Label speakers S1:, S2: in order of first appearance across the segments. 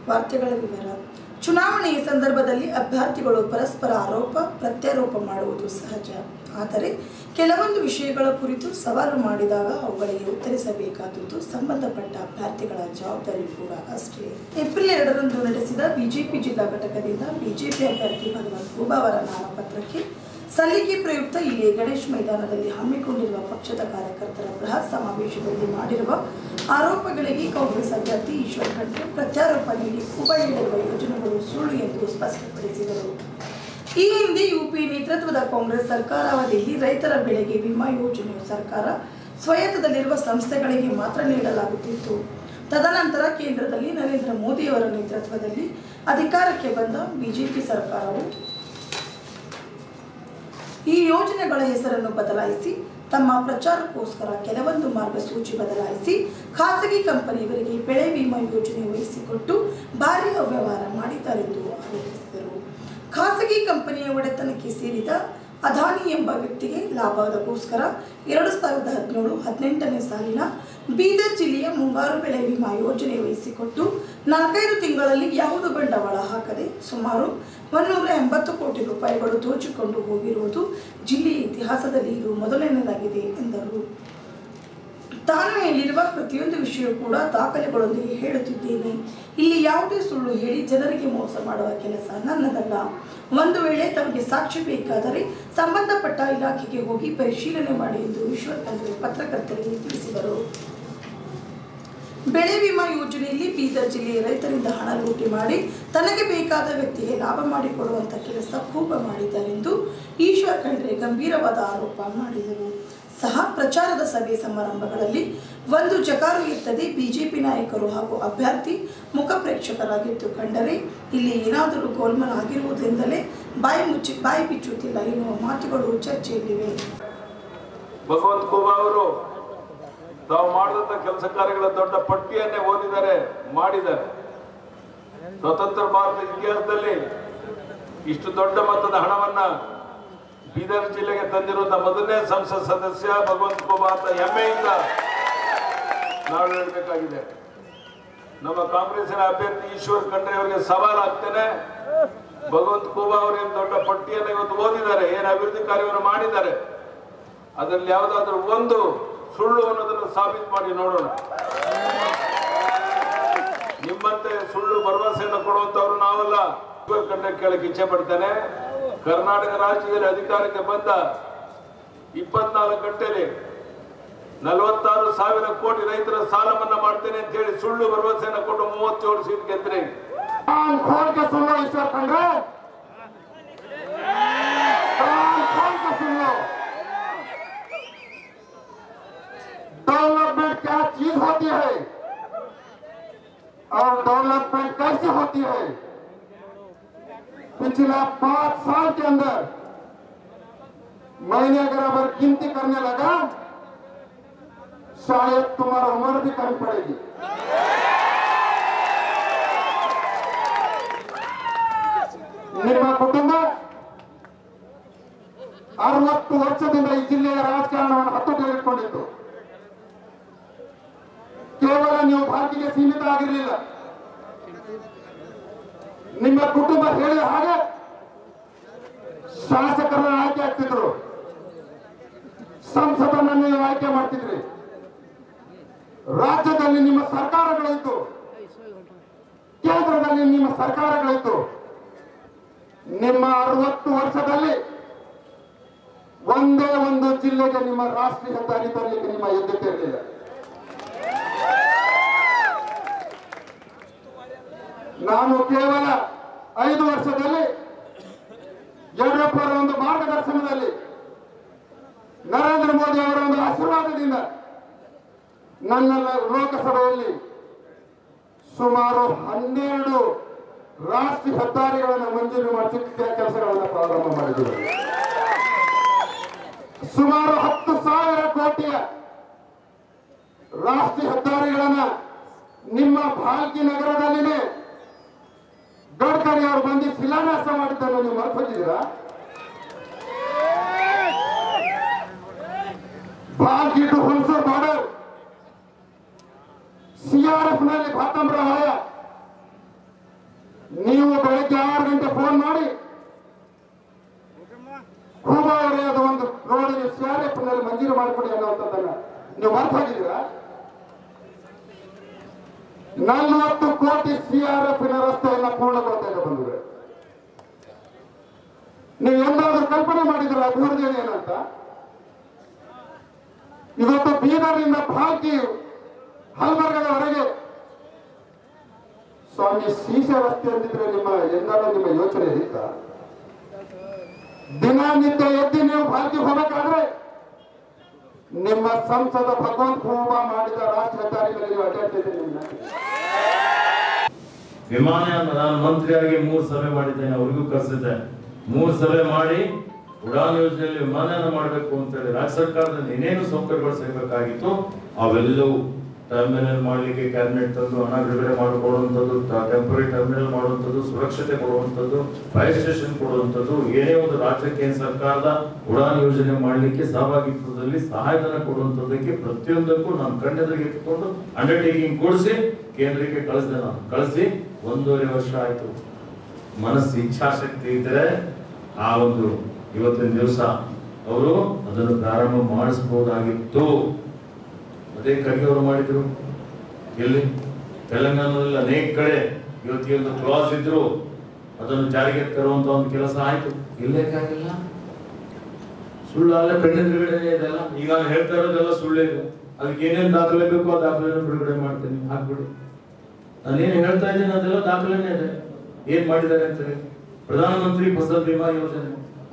S1: ವಾರ್ತೆಗಳ ವಿವರ. ಚುನಾವಣೆಯ ಸಂದರ್ಭದಲ್ಲಿ ಅಭ್ಯರ್ಥಿಗಳು ಪರಸ್ಪರ ಆರೋಪ ಪ್ರತ್ಯಾರೋಪ ಮಾಡುವುದು ಸಹಜ. ಆದರೆ ಕೆಲವೊಂದು ವಿಷಯಗಳ ಕುರಿತು ಸವಾಲು ಮಾಡಿದಾಗ ಅವುಗಳಿಗೆ ಉತ್ತರಿಸಬೇಕಾದದ್ದು ಸಂಬಂಧಪಟ್ಟ ಅಭ್ಯರ್ಥಿಗಳ ಜವಾಬ್ದಾರಿ ಕೂಡ ಅಷ್ಟೇ. ಏಪ್ರಿಲ್ 2ರಂದು ನಡೆಸಿದ ಬಿಜೆಪಿ ಜಿಲ್ಲಾ ಘಟಕದಿಂದ ಬಿಜೆಪಿ ಅಭ್ಯರ್ಥಿ ಭಗವಂತ ಖೂಬಾ ಅವರ ನಾಮಪತ್ರಕ್ಕೆ ಸಲ್ಲಿಕೆ ಪ್ರಯುಕ್ತ ಇಲ್ಲಿ ಗಣೇಶ್ ಮೈದಾನದಲ್ಲಿ ಹಮ್ಮಿಕೊಂಡಿರುವ ಪಕ್ಷದ ಕಾರ್ಯಕರ್ತರ ಬೃಹತ್ ಸಮಾವೇಶದಲ್ಲಿ ಮಾಡಿರುವ ಆರೋಪಗಳಿಗೆ ಕಾಂಗ್ರೆಸ್ ಅಭ್ಯರ್ಥಿ ಈಶ್ವರ್ ಖಂಡ್ರೆ ಪ್ರತ್ಯಾರೋಪ ನೀಡಿ ಖೂಬಾ ಹೇಳಿರುವ ಯೋಜನೆಗಳು ಸುಳ್ಳು ಎಂದು ಸ್ಪಷ್ಟಪಡಿಸಿದರು. ಈ ಹಿಂದೆ ಯುಪಿ ನೇತೃತ್ವದ ಕಾಂಗ್ರೆಸ್ ಸರ್ಕಾರ ಅವಧಿಯಲ್ಲಿ ರೈತರ ಬೆಳೆಗೆ ವಿಮಾ ಯೋಜನೆಯು ಸರ್ಕಾರ ಸ್ವಾಯತ್ತದಲ್ಲಿರುವ ಸಂಸ್ಥೆಗಳಿಗೆ ಮಾತ್ರ ನೀಡಲಾಗುತ್ತಿತ್ತು. ತದನಂತರ ಕೇಂದ್ರದಲ್ಲಿ ನರೇಂದ್ರ ಮೋದಿಯವರ ನೇತೃತ್ವದಲ್ಲಿ ಅಧಿಕಾರಕ್ಕೆ ಬಂದ ಬಿಜೆಪಿ ಸರ್ಕಾರವು ಈ ಯೋಜನೆಗಳ ಹೆಸರನ್ನು ಬದಲಾಯಿಸಿ ತಮ್ಮ ಪ್ರಚಾರಕ್ಕೋಸ್ಕರ ಕೆಲವೊಂದು ಮಾರ್ಗಸೂಚಿ ಬದಲಾಯಿಸಿ ಖಾಸಗಿ ಕಂಪನಿಯವರಿಗೆ ಬೆಳೆ ವಿಮಾ ಯೋಜನೆ ವಹಿಸಿಕೊಟ್ಟು ಭಾರೀ ಅವ್ಯವಹಾರ ಮಾಡಿದ್ದಾರೆಂದು ಆರೋಪಿಸಿದರು. ಖಾಸಗಿ ಕಂಪನಿಯ ಒಡೆತನಕ್ಕೆ ಸೇರಿದ ಅದಾನಿ ಎಂಬ ವ್ಯಕ್ತಿಗೆ ಲಾಭದಗೋಸ್ಕರ 2017-18ನೇ ಸಾಲಿನ ಬೀದರ್ ಜಿಲ್ಲೆಯ ಮುಂಗಾರು ಬೆಳೆ ವಿಮಾ ಯೋಜನೆ ವಹಿಸಿಕೊಟ್ಟು 4-5 ತಿಂಗಳಲ್ಲಿ ಯಾವುದೇ ಬಂಡವಾಳ ಹಾಕದೆ ಸುಮಾರು 180 ಕೋಟಿ ರೂಪಾಯಿಗಳು ದೋಚಿಕೊಂಡು ಹೋಗಿರುವುದು ಜಿಲ್ಲೆಯ ಇತಿಹಾಸದಲ್ಲಿ ಇದು ಮೊದಲನೆಯದಾಗಿದೆ ಎಂದರು. ತಾನು ಹೇಳಿರುವ ಪ್ರತಿಯೊಂದು ವಿಷಯ ಕೂಡ ದಾಖಲೆಗಳೊಂದಿಗೆ ಹೇಳುತ್ತಿದ್ದೇನೆ. ಇಲ್ಲಿ ಯಾವುದೇ ಸುಳ್ಳು ಹೇಳಿ ಜನರಿಗೆ ಮೋಸ ಮಾಡುವ ಕೆಲಸ ನನ್ನದಲ್ಲ. ಒಂದು ವೇಳೆ ತಮಗೆ ಸಾಕ್ಷಿ ಬೇಕಾದರೆ ಸಂಬಂಧಪಟ್ಟ ಇಲಾಖೆಗೆ ಹೋಗಿ ಪರಿಶೀಲನೆ ಮಾಡಿ ಎಂದು ಈಶ್ವರ್ ಖಂಡ್ರೆ ಪತ್ರಕರ್ತರಿಗೆ ತಿಳಿಸಿದರು. ಬೆಳೆ ವಿಮಾ ಯೋಜನೆಯಲ್ಲಿ ಬೀದರ್ ಜಿಲ್ಲೆಯ ರೈತರಿಂದ ಹಣ ಲೂಟಿ ಮಾಡಿ ತನಗೆ ಬೇಕಾದ ವ್ಯಕ್ತಿಗೆ ಲಾಭ ಮಾಡಿಕೊಡುವಂಥ ಕೆಲಸ ಖೂಬಾ ಮಾಡಿದ್ದಾರೆಂದು ಈಶ್ವರ್ ಖಂಡ್ರೆ ಗಂಭೀರವಾದ ಆರೋಪ ಮಾಡಿದರು. ಸಹ ಪ್ರಚಾರದ ಸಭೆ ಸಮಾರಂಭಗಳಲ್ಲಿ ಒಂದು ಜಕಾರು ಎತ್ತದೆ ಬಿಜೆಪಿ ನಾಯಕರು ಹಾಗೂ ಅಭ್ಯರ್ಥಿ ಮುಖ ಪ್ರೇಕ್ಷಕರಾಗಿದ್ದು ಕಂಡರೆ ಇಲ್ಲಿ ಏನಾದರೂ ಗೋಲ್ಮಾಲ್ ಆಗಿರುವುದರಿಂದಲೇ ಬಾಯಿ ಬಿಚ್ಚುತ್ತಿಲ್ಲ ಎನ್ನುವ ಮಾತುಗಳು ಚರ್ಚೆಯಲ್ಲಿವೆ.
S2: ಭಗವಂತ ಖೂಬಾ ಅವರು ತಾವು ಮಾಡಿದಂಥ ಕೆಲಸ ಕಾರ್ಯಗಳ ದೊಡ್ಡ ಪಟ್ಟಿಯನ್ನೇ ಮಾಡಿದ್ದಾರೆ. ಸ್ವತಂತ್ರ ಭಾರತ ಇತಿಹಾಸದಲ್ಲಿ ಇಷ್ಟು ದೊಡ್ಡ ಮೊತ್ತದ ಹಣವನ್ನ ಬೀದರ್ ಜಿಲ್ಲೆಗೆ ತಂದಿರುವಂತಹ ಮೊದಲನೇ ಸಂಸತ್ ಸದಸ್ಯ ಭಗವಂತ ಖೂಬಾ ಅಂತ ಹೆಮ್ಮೆಯಿಂದ ನಾವು ಹೇಳಬೇಕಾಗಿದೆ. ನಮ್ಮ ಕಾಂಗ್ರೆಸ್ಸಿನ ಅಭ್ಯರ್ಥಿ ಈಶ್ವರ್ ಖಂಡ್ರೆ ಅವರಿಗೆ ಸವಾಲು ಆಗ್ತೇನೆ. ಭಗವಂತ ಖೂಬಾ ಅವರೇನು ದೊಡ್ಡ ಪಟ್ಟಿಯನ್ನು ಇವತ್ತು ಓದಿದ್ದಾರೆ, ಏನು ಅಭಿವೃದ್ಧಿ ಕಾರ್ಯವನ್ನು ಮಾಡಿದ್ದಾರೆ, ಅದರಲ್ಲಿ ಯಾವುದಾದ್ರೂ ಒಂದು ಸುಳ್ಳು ಅನ್ನೋದನ್ನು ಸಾಬೀತು ಮಾಡಿ ನೋಡೋಣ. ನಿಮ್ಮಂತೆ ಸುಳ್ಳು ಭರವಸೆಯನ್ನು ಕೊಡುವಂತವ್ರು ನಾವಲ್ಲ. ಈಶ್ವರ್ ಖಂಡ್ರೆ ಕೇಳಕ್ಕೆ ಇಚ್ಛೆ ಪಡ್ತೇನೆ. ಕರ್ನಾಟಕ ರಾಜ್ಯದಲ್ಲಿ ಅಧಿಕಾರಕ್ಕೆ ಬಂದ 24 ಗಂಟೆಯಲ್ಲಿ 46,000 ಕೋಟಿ ರೈತರ ಸಾಲ ಮನ್ನಾ ಮಾಡ್ತೇನೆ ಅಂತ ಹೇಳಿ ಸುಳ್ಳು ಭರವಸೆಯನ್ನು ಕೊಟ್ಟು 37 ಸೀಟ್ ಗೆದ್ರಿ.
S3: डेवलपमेंट क्या चीज होती है और डेवलपमेंट कैसे होती है? पिछले 5 साल के अंदर मैंने अगर गिनती करने लगा शायद तुम्हारा उम्र भी कम पड़ेगी. ನಿಮ್ಮ ಕುಟುಂಬ 60 ವರ್ಷದಿಂದ ಈ ಜಿಲ್ಲೆಯ ರಾಜಕಾರಣವನ್ನು ಹತ್ತುಕೊಂಡಿತ್ತು. ಕೇವಲ ನೀವು ಭಾರತಿಗೆ ಸೀಮಿತ ಆಗಿರಲಿಲ್ಲ. ನಿಮ್ಮ ಕುಟುಂಬ ಹೇಳಿದ ಹಾಗೆ ಶಾಸಕರನ್ನ ಆಯ್ಕೆ ಆಗ್ತಿದ್ರು, ಸಂಸದನ್ನ ನೀವು ಆಯ್ಕೆ ಮಾಡ್ತಿದ್ರಿ, ರಾಜ್ಯದಲ್ಲಿ ನಿಮ್ಮ ಸರ್ಕಾರಗಳಿತ್ತು, ಕೇಂದ್ರದಲ್ಲಿ ನಿಮ್ಮ ಸರ್ಕಾರಗಳಿತ್ತು. ನಿಮ್ಮ 60 ವರ್ಷದಲ್ಲಿ ಒಂದೇ ಒಂದು ಜಿಲ್ಲೆಗೆ ನಿಮ್ಮ ರಾಷ್ಟ್ರೀಯ ಹೆದ್ದಾರಿ ತರಲಿಕ್ಕೆ ನಿಮ್ಮ ಯೋಗ್ಯತೆ ಇರಲಿಲ್ಲ. ನಾನು ಕೇವಲ 5 ವರ್ಷದಲ್ಲಿ ಯಡಿಯೂರಪ್ಪರ ಒಂದು ಮಾರ್ಗದರ್ಶನದಲ್ಲಿ ನರೇಂದ್ರ ಮೋದಿ ಅವರ ಒಂದು ಆಶೀರ್ವಾದದಿಂದ ನನ್ನ ಲೋಕಸಭೆಯಲ್ಲಿ ಸುಮಾರು 12 ರಾಷ್ಟ್ರೀಯ ಹೆದ್ದಾರಿಗಳನ್ನು ಮಂಜೂರು ಮಾಡಿಸಿ ಕೆಲಸಗಳನ್ನು ಪ್ರಾರಂಭ ಮಾಡಿದ್ದೇವೆ. ಸುಮಾರು 10,000 ಕೋಟಿಯ ರಾಷ್ಟ್ರೀಯ ಹೆದ್ದಾರಿಗಳನ್ನು ನಿಮ್ಮ ಭಾಲ್ಕಿ ನಗರದಲ್ಲಿನೇ ಗಡ್ಕರಿ ಅವರು ಬಂದು ಶಿಲಾನ್ಯಾಸ ಮಾಡಿದ್ದನ್ನು ನೀವು ಮರೆತಿದ್ದೀರಾ? Bhalki to Hunasuru border CRF ನಲ್ಲಿ ಭಾತಂಬ್ರ ವಲಯ ನೀವು ಬೆಳಗ್ಗೆ 6 ಗಂಟೆ ಫೋನ್ ಮಾಡಿ ಕೂಬಾ ಅವರೇ ಅದು ಒಂದು ರೋಡಿಗೆ CRF ನಲ್ಲಿ ಮಂಜೂರು ಮಾಡಿಕೊಡಿ ಅನ್ನುವಂಥದ್ದನ್ನ ನೀವು ಮರ್ತು ಹೋಗಿದ್ದೀರಾ? 40 ಕೋಟಿ CRF ರಸ್ತೆಯನ್ನ ಪೂರ್ಣಗೊಳ್ತಾ ಇದೆ ಬಂದಿದೆ. ನೀವು ಎಂದಾದ್ರೂ ಕಲ್ಪನೆ ಮಾಡಿದ್ರ ಅಭಿವೃದ್ಧಿ ಏನಂತ? ಇವತ್ತು ಬೀದರ್ನಿಂದ ಭಾಲ್ಕಿ ಹಲ್ಬರ್ಗದವರೆಗೆ ಸ್ವಾಮಿ ಶೀಶ ರಸ್ತೆ ಅಂತಿದ್ರೆ ನಿಮ್ಮ ಯೋಚನೆ ಇತ್ತ? ದಿನನಿತ್ಯ ಎದ್ದು ನೀವು ಭಾಲ್ಕಿ ಹೋಗಬೇಕಾದ್ರೆ ನಿಮ್ಮ ಸಂಸದ ಭಗವಂತ ಖೂಬಾ ಮಾಡಿದ ರಾಷ್ಟ್ರ ಹೆದ್ದಾರಿ ಮೇಲೆ ನೀವು ಅಡ್ಡಾಡ್ತಿದ್ದೀರಿ.
S4: ವಿಮಾನ ನಾನು ಮಂತ್ರಿಯಾಗಿ 3 ಸಭೆ ಮಾಡಿದ್ದೇನೆ, ಅವ್ರಿಗೂ ಕರೆಸಿದ್ದೆ. 3 ಸಭೆ ಮಾಡಿ ಉಡಾನ್ ಯೋಜನೆಯಲ್ಲಿ ವಿಮಾನಯಾನ ಮಾಡಬೇಕು ಅಂತೇಳಿ ರಾಜ್ಯ ಸರ್ಕಾರದಲ್ಲಿ ಏನೇನು ಸೌಕರ್ಯಗಳು ಸಿಗಬೇಕಾಗಿತ್ತು ಅವೆಲ್ಲವೂ ಟರ್ಮಿನಲ್ ಮಾಡಲಿಕ್ಕೆ ಕ್ಯಾಬಿನೆಟ್ ತಂದು ಹಣ ಬಿಡುಗಡೆ ಮಾಡಿಕೊಡುವಂಥದ್ದು, ಟೆಂಪರರಿ ಟರ್ಮಿನಲ್ ಮಾಡುವಂಥದ್ದು, ಸುರಕ್ಷತೆ ಕೊಡುವಂಥದ್ದು, ಫೈರ್ ಸ್ಟೇಷನ್ ಕೊಡುವಂಥದ್ದು, ಏನೇ ಒಂದು ರಾಜ್ಯ ಕೇಂದ್ರ ಸರ್ಕಾರದ ಉಡಾನ್ ಯೋಜನೆ ಮಾಡಲಿಕ್ಕೆ ಸಹಭಾಗಿತ್ವದಲ್ಲಿ ಸಹಾಯಧನ ಕೊಡುವಂಥದ್ದಕ್ಕೆ ಪ್ರತಿಯೊಂದಕ್ಕೂ ನಾನು ಕಣ್ಣೆದುರಿಗೆ ಇಟ್ಟುಕೊಂಡು ಅಂಡರ್ಟೇಕಿಂಗ್ ಕೊಡಿಸಿ ಕೇಂದ್ರಕ್ಕೆ ಕಳಿಸಿದೆ. ನಾನು ಕಳಿಸಿ 1.5 ವರ್ಷ ಆಯ್ತು. ಮನಸ್ಸು ಇಚ್ಛಾಶಕ್ತಿ ಇದ್ದರೆ ಆ ಒಂದು ಇವತ್ತಿನ ದಿವಸ ಅವರು ಅದನ್ನು ಪ್ರಾರಂಭ ಮಾಡಿಸಬಹುದಾಗಿತ್ತು. ಅದೇ ಖರ್ಗೆ ಅವರು ಮಾಡಿದ್ರು. ಎಲ್ಲಿ ತೆಲಂಗಾಣದಲ್ಲಿ ಅನೇಕ ಕಡೆ ಇವತ್ತಿಗೆ ಒಂದು ಕ್ಲಾಸ್ ಇದ್ರು, ಅದನ್ನು ಜಾರಿಗೆ ತರುವಂತ ಒಂದು ಕೆಲಸ ಆಯ್ತು. ಇಲ್ಲೇಕಾಗಿಲ್ಲ, ಸುಳ್ಳಲ್ಲ, ಕಣ್ಣೆದುರುಗಡೆ ಇದೆಲ್ಲ. ಈಗ ನಾನು ಹೇಳ್ತಾ ಇರೋದೆಲ್ಲ ಸುಳ್ಳೇ ಇದೆ. ಅದಕ್ಕೆ ಏನೇನು ದಾಖಲೆ ಬೇಕು ಆ ದಾಖಲೆ ಬಿಡುಗಡೆ ಮಾಡ್ತೇನೆ, ಹಾಕ್ಬಿಡಿ. ನಾನೇನು ಹೇಳ್ತಾ ಇದ್ದೀನಿ ಅದೆಲ್ಲ ದಾಖಲೆನೇ ಇದೆ. ಏನ್ ಮಾಡಿದ್ದಾರೆ ಅಂತ ಹೇಳಿ ಪ್ರಧಾನಮಂತ್ರಿ ಫಸಲ್ ಬಿಮಾ ಯೋಜನೆ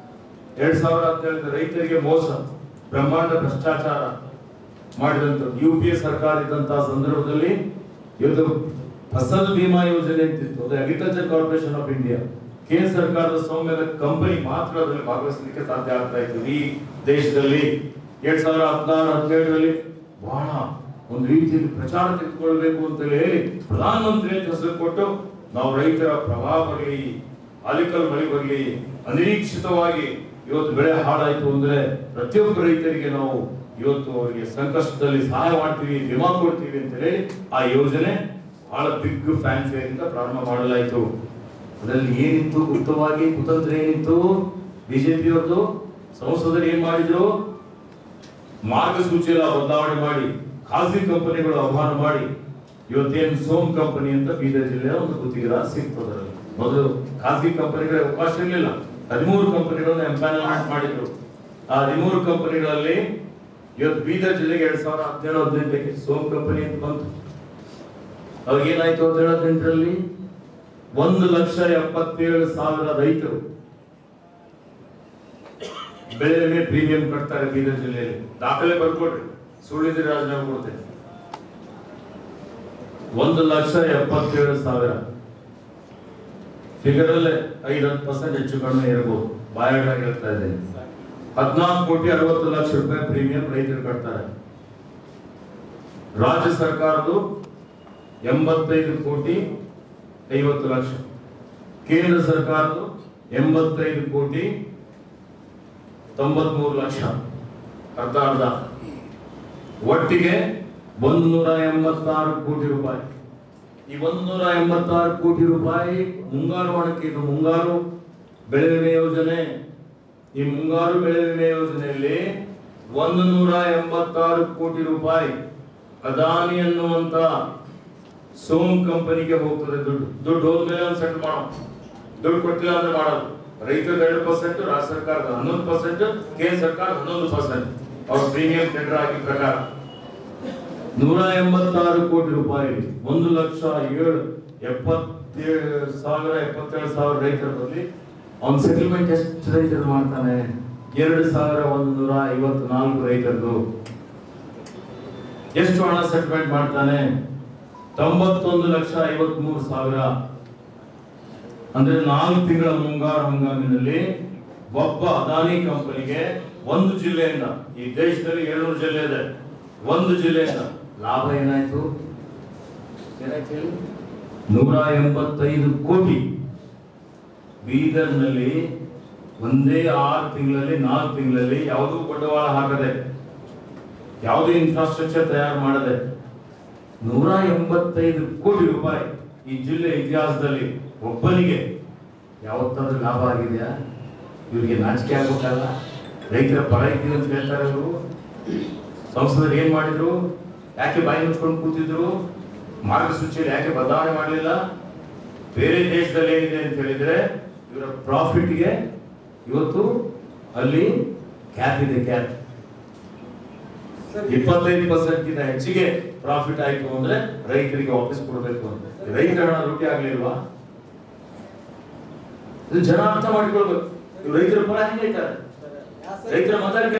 S4: 2017 ರೈತರಿಗೆ ಮೋಸ, ಬ್ರಹ್ಮಾಂಡ ಭ್ರಷ್ಟಾಚಾರ ಮಾಡಿದಂತ UPA ಸರ್ಕಾರ ಇದ್ದಂತಹ ಸಂದರ್ಭದಲ್ಲಿ ಇವತ್ತು ಫಸಲ್ ಬಿಮಾ ಯೋಜನೆ ಅಂತಿತ್ತು. ಅದು ಅಗ್ರಿಕಲ್ಚರ್ ಕಾರ್ಪೊರೇಷನ್ ಆಫ್ ಇಂಡಿಯಾ, ಕೇಂದ್ರ ಸರ್ಕಾರದ ಸ್ವಾಮ್ಯದ ಕಂಪನಿ ಮಾತ್ರ ಅದರಲ್ಲಿ ಭಾಗವಹಿಸಲಿಕ್ಕೆ ಸಾಧ್ಯ ಆಗ್ತಾ ಇತ್ತು ಈ ದೇಶದಲ್ಲಿ. 2016-17ರಲ್ಲಿ ಬಹಳ ಒಂದು ರೀತಿಯಲ್ಲಿ ಪ್ರಚಾರ ತೆಗೆದುಕೊಳ್ಬೇಕು ಅಂತ ಹೇಳಿ ಪ್ರಧಾನಮಂತ್ರಿ ಅಂತ ಹೆಸರು ಕೊಟ್ಟು ನಾವು ರೈತರ ಪ್ರವಾಹ ಬರಲಿ, ಆಲಿಕಲ್ ಮಳೆ ಬರಲಿ, ಅನಿರೀಕ್ಷಿತವಾಗಿ ಇವತ್ತು ಬೆಳೆ ಹಾಳಾಯ್ತು ಅಂದ್ರೆ ಪ್ರತಿಯೊಬ್ಬ ರೈತರಿಗೆ ನಾವು ಇವತ್ತು ಅವರಿಗೆ ಸಂಕಷ್ಟದಲ್ಲಿ ಸಹಾಯ ಮಾಡ್ತೀವಿ, ವಿಮಾ ಕೊಡ್ತೀವಿ ಅಂತ ಹೇಳಿ ಆ ಯೋಜನೆ ಬಹಳ ಬಿಗ್ ಫ್ಯಾನ್ಫೇರ್ ಇಂದ ಪ್ರಾರಂಭ ಮಾಡಲಾಯಿತು. ಅದರಲ್ಲಿ ಏನಿತ್ತು ಗುಪ್ತವಾಗಿ ಕುತಂತ್ರ ಏನಿತ್ತು? ಬಿಜೆಪಿಯವ್ರದ್ದು ಸಂಸದರು ಏನ್ ಮಾಡಿದ್ರು? ಮಾರ್ಗಸೂಚಿ ಎಲ್ಲ ಬದಲಾವಣೆ ಮಾಡಿ ಖಾಸಗಿ ಕಂಪನಿಗಳು ಆಹ್ವಾನ ಮಾಡಿ ಇವತ್ತೇನು ಸೋಮ್ ಕಂಪನಿ ಅಂತ ಬೀದರ್ ಜಿಲ್ಲೆಯ ಒಂದು ಗುತ್ತಿಗೆದಾರ ಸಿಗ್ತದೆ. ಮೊದಲು ಖಾಸಗಿ ಕಂಪನಿಗಳಿಗೆ ಅವಕಾಶ ಇರಲಿಲ್ಲ. 13 ಕಂಪನಿಗಳನ್ನ ಎಂಪ್ಯಾನಲ್ಮೆಂಟ್ ಮಾಡಿದ್ರು. ಆ 13 ಕಂಪನಿಗಳಲ್ಲಿ ಇವತ್ತು ಬೀದರ್ ಜಿಲ್ಲೆಗೆ 2017-18ಕ್ಕೆ ಸೋಮ್ ಕಂಪನಿ ಅಂತ ಬಂತು. ಅವಾಗ ಏನಾಯ್ತು 2018ರಲ್ಲಿ 1,77,000 ರೈತರು ಬೆಳೆ ವಿಮೆ ಪ್ರೀಮಿಯಂ ಕಟ್ತಾರೆ ಬೀದರ್ ಜಿಲ್ಲೆಯಲ್ಲಿ. ದಾಖಲೆ ಬರ್ಕೊಡ್ರಿ, ಸುಳ್ಳಿದ್ರೆ ರಾಜೀನಾಮೆ ಕೊಡ್ತೇನೆ. 1,77,000 ಫಿಗರ್ ಅಲ್ಲೇ 5-10% ಹೆಚ್ಚು ಕಡಿಮೆ ಇರಬಹುದು. ಬಾಯಾಗಿ ಹೇಳ್ತಾ ಇದ್ದೇನೆ. 14,60,00,000 ರೂಪಾಯಿ ಪ್ರೀಮಿಯಂ ರೈತರು ಕಟ್ತಾರೆ. ರಾಜ್ಯ ಸರ್ಕಾರದ್ದು 85,50,00,000, ಕೇಂದ್ರ ಸರ್ಕಾರದ್ದು 85,93,00,000, ಅರ್ಧ. ಒಟ್ಟಿಗೆ 186 ಕೋಟಿ ರೂಪಾಯಿ. ಈ 186 ಕೋಟಿ ರೂಪಾಯಿ ಮುಂಗಾರು ಹಣಕ್ಕೆ, ಇದು ಮುಂಗಾರು ಬೆಳೆ ವಿಮೆ ಯೋಜನೆ. ಈ ಮುಂಗಾರು ಬೆಳೆ ವಿಮೆ ಯೋಜನೆಯಲ್ಲಿ 186 ಕೋಟಿ ರೂಪಾಯಿ ಅದಾನಿ ಅನ್ನುವಂತ ಸೋಮ್ ಕಂಪನಿಗೆ ಹೋಗ್ತದೆ. ದುಡ್ಡು ಹೋದ್ಮೇಲೆ ಒಂದು ಸೆಟ್ ಮಾಡೋ, ದುಡ್ಡು ಕೊಟ್ಟಿಲ್ಲ ಅಂದ್ರೆ ಮಾಡೋದು. ರೈತರು 2%, ರಾಜ್ಯ ಸರ್ಕಾರದ 11%, ಕೇಂದ್ರ ಸರ್ಕಾರ 11%. ಅವ್ರ ಪ್ರೀಮಿಯಂ ಟೆಂಡರ್ ಆಗಿ ಪ್ರಕಾರ 186 ಕೋಟಿ ರೂಪಾಯಿ 1,77,000 ರೈತರ ಬರಲಿ. ಅವ್ನ ಸೆಟಲ್ಮೆಂಟ್ ಎಷ್ಟು ರೈತರು ಮಾಡ್ತಾನೆ? 2,154 ರೈತರದು. ಎಷ್ಟು ಹಣ ಸೆಟಲ್ಮೆಂಟ್ ಮಾಡ್ತಾನೆ? 91,53,000. ಅಂದ್ರೆ 4 ತಿಂಗಳ ಮುಂಗಾರು ಹಂಗಾಮಿನಲ್ಲಿ ಒಬ್ಬ ಅದಾನಿ ಕಂಪನಿಗೆ ಒಂದು ಜಿಲ್ಲೆಯಿಂದ, ಈ ದೇಶದಲ್ಲಿ 700 ಜಿಲ್ಲೆ ಇದೆ, ಒಂದು ಜಿಲ್ಲೆಯಿಂದ ಲಾಭ ಏನಾಯ್ತು? 185 ಕೋಟಿ. ಬೀದರ್ನಲ್ಲಿ ಒಂದೇ 6 ತಿಂಗಳಲ್ಲಿ 4 ತಿಂಗಳಲ್ಲಿ ಯಾವುದೂ ಬಂಡವಾಳ ಹಾಕದೆ, ಯಾವುದೇ ಇನ್ಫ್ರಾಸ್ಟ್ರಕ್ಚರ್ ತಯಾರು ಮಾಡದೆ 185 ಕೋಟಿ ರೂಪಾಯಿ ಈ ಜಿಲ್ಲೆ ಇತಿಹಾಸದಲ್ಲಿ ಒಬ್ಬನಿಗೆ ಯಾವತ್ತಾದ್ರೂ ಲಾಭ ಆಗಿದೆಯಾ? ಇವರಿಗೆ ನಾಚಿಕೆ ಆಗ್ಬೇಕಲ್ಲ. ರೈತರ ಪರ ಇದ್ದೀವಿ ಅಂತ ಹೇಳ್ತಾರೆ ಅವರು. ಸಂಸದರು ಏನ್ ಮಾಡಿದ್ರು? ಯಾಕೆ ಬಾಯಿ ಮುಚ್ಕೊಂಡು ಕೂತಿದ್ರು? ಮಾರ್ಗಸೂಚಿಯಲ್ಲಿ ಯಾಕೆ ಬದಲಾವಣೆ ಮಾಡಲಿಲ್ಲ? ಬೇರೆ ದೇಶದಲ್ಲಿ ಏನಿದೆ ಅಂತ ಹೇಳಿದ್ರೆ ಇವರ ಪ್ರಾಫಿಟ್ಗೆ ಇವತ್ತು ಅಲ್ಲಿ ಕ್ಯಾಪ್ ಇದೆ. ಕ್ಯಾಪ್ 25% ಹೆಚ್ಚಿಗೆ ಪ್ರಾಫಿಟ್ ಆಯ್ತು ಅಂದ್ರೆ ರೈತರಿಗೆ ವಾಪಸ್ ಕೊಡಬೇಕು ಅಂತ. ರೈತರ ಹಣ ಲೂಟಿ ಆಗ್ಲಿಲ್ವಾ? ಇದು ಜನ ಅರ್ಥ ಮಾಡಿಕೊಳ್ಬೇಕು. ರೈತರ ಪರ ಹೆಂಗೈತಾರೆ? ರೈತರ ಮತ